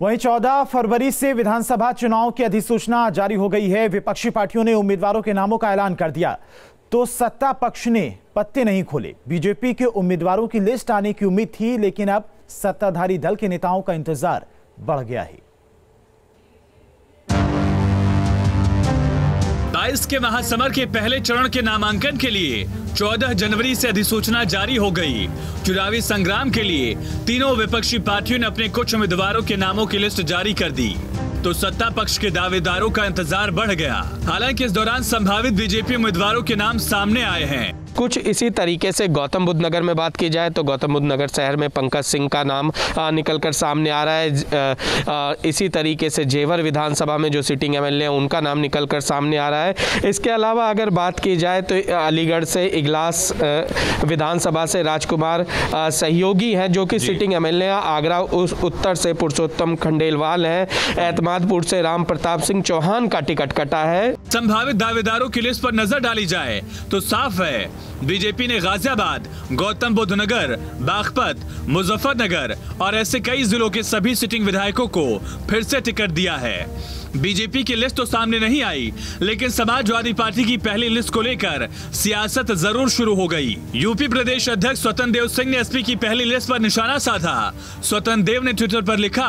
वहीं 14 फरवरी से विधानसभा चुनाव की अधिसूचना जारी हो गई है। विपक्षी पार्टियों ने उम्मीदवारों के नामों का ऐलान कर दिया तो सत्ता पक्ष ने पत्ते नहीं खोले। बीजेपी के उम्मीदवारों की लिस्ट आने की उम्मीद थी, लेकिन अब सत्ताधारी दल के नेताओं का इंतजार बढ़ गया है। 22 के महासमर के पहले चरण के नामांकन के लिए 14 जनवरी से अधिसूचना जारी हो गई। चुनावी संग्राम के लिए तीनों विपक्षी पार्टियों ने अपने कुछ उम्मीदवारों के नामों की लिस्ट जारी कर दी तो सत्ता पक्ष के दावेदारों का इंतजार बढ़ गया। हालांकि इस दौरान संभावित बीजेपी उम्मीदवारों के नाम सामने आए हैं। कुछ इसी तरीके से गौतम बुद्ध नगर में बात की जाए तो गौतम बुद्ध नगर शहर में पंकज सिंह का नाम निकलकर सामने आ रहा है। इसी तरीके से जेवर विधानसभा में जो सिटिंग एमएलए हैं उनका नाम निकलकर सामने आ रहा है। इसके अलावा अगर बात की जाए तो अलीगढ़ से इगलास विधानसभा से राजकुमार सहयोगी हैं जो कि सिटिंग एमएलए हैं। आगरा उत्तर से पुरुषोत्तम खंडेलवाल हैं। एतमादपुर से राम प्रताप सिंह चौहान का टिकट कटा है। संभावित दावेदारों की लिस्ट पर नजर डाली जाए तो साफ है बीजेपी ने गाजियाबाद, गौतम बुद्ध नगर, बागपत, मुजफ्फरनगर और ऐसे कई जिलों के सभी सिटिंग विधायकों को फिर से टिकट दिया है। बीजेपी की लिस्ट तो सामने नहीं आई, लेकिन समाजवादी पार्टी की पहली लिस्ट को लेकर सियासत जरूर शुरू हो गई। यूपी प्रदेश अध्यक्ष स्वतंत्र देव सिंह ने एसपी की पहली लिस्ट पर निशाना साधा। स्वतंत्र देव ने ट्विटर पर लिखा,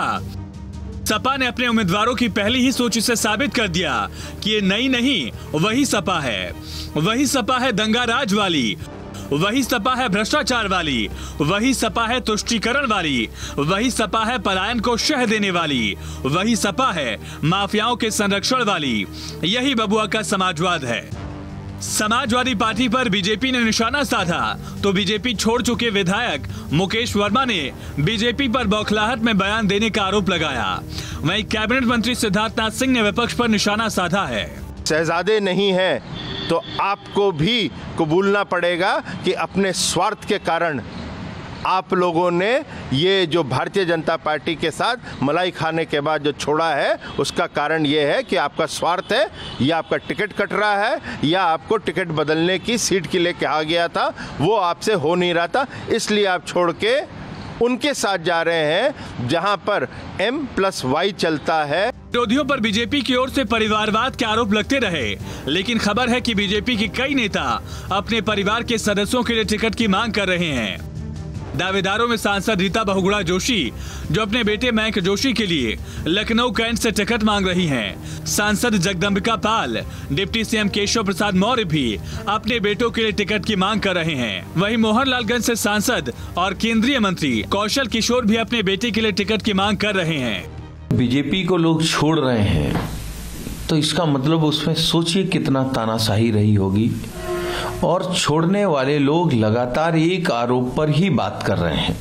सपा ने अपने उम्मीदवारों की पहली ही सूची से साबित कर दिया कि ये नई नहीं, वही सपा है। वही सपा है दंगा राज वाली, वही सपा है भ्रष्टाचार वाली, वही सपा है तुष्टीकरण वाली, वही सपा है पलायन को शह देने वाली, वही सपा है माफियाओं के संरक्षण वाली। यही बबुआ का समाजवाद है। समाजवादी पार्टी पर बीजेपी ने निशाना साधा तो बीजेपी छोड़ चुके विधायक मुकेश वर्मा ने बीजेपी पर बौखलाहट में बयान देने का आरोप लगाया। वहीं कैबिनेट मंत्री सिद्धार्थनाथ सिंह ने विपक्ष पर निशाना साधा है। शहजादे नहीं हैं तो आपको भी कबूलना पड़ेगा कि अपने स्वार्थ के कारण आप लोगों ने ये जो भारतीय जनता पार्टी के साथ मलाई खाने के बाद जो छोड़ा है, उसका कारण ये है कि आपका स्वार्थ है, या आपका टिकट कट रहा है, या आपको टिकट बदलने की सीट के लिए कहा गया था, वो आपसे हो नहीं रहा था, इसलिए आप छोड़ के उनके साथ जा रहे हैं जहां पर M+Y चलता है। विरोधियों पर बीजेपी की ओर से परिवारवाद के आरोप लगते रहे, लेकिन खबर है कि बीजेपी के कई नेता अपने परिवार के सदस्यों के लिए टिकट की मांग कर रहे हैं। दावेदारों में सांसद रीता बहुगुणा जोशी जो अपने बेटे मयंक जोशी के लिए लखनऊ कैंट से टिकट मांग रही हैं। सांसद जगदम्बिका पाल, डिप्टी सीएम केशव प्रसाद मौर्य भी अपने बेटों के लिए टिकट की मांग कर रहे हैं। वहीं मोहनलालगंज से सांसद और केंद्रीय मंत्री कौशल किशोर भी अपने बेटे के लिए टिकट की मांग कर रहे हैं। बीजेपी को लोग छोड़ रहे हैं तो इसका मतलब उसमें सोचिए कितना तानाशाही रही होगी। और छोड़ने वाले लोग लगातार एक आरोप पर ही बात कर रहे हैं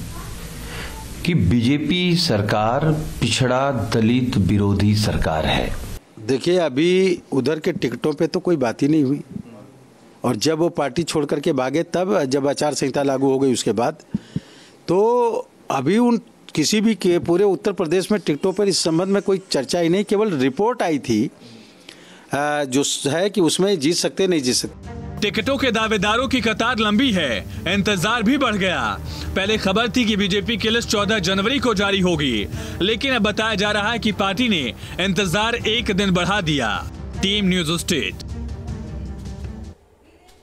कि बीजेपी सरकार पिछड़ा दलित विरोधी सरकार है। देखिए, अभी उधर के टिकटों पे तो कोई बात ही नहीं हुई, और जब वो पार्टी छोड़ करके भागे, तब जब आचार संहिता लागू हो गई उसके बाद, तो अभी उन किसी भी के पूरे उत्तर प्रदेश में टिकटों पर इस संबंध में कोई चर्चा ही नहीं। केवल रिपोर्ट आई थी जो है कि उसमें जीत सकते नहीं जीत सकते। टिकटों के दावेदारों की कतार लंबी है, इंतजार भी बढ़ गया। पहले खबर थी कि बीजेपी की लिस्ट 14 जनवरी को जारी होगी, लेकिन अब बताया जा रहा है कि पार्टी ने इंतजार एक दिन बढ़ा दिया। Team news state.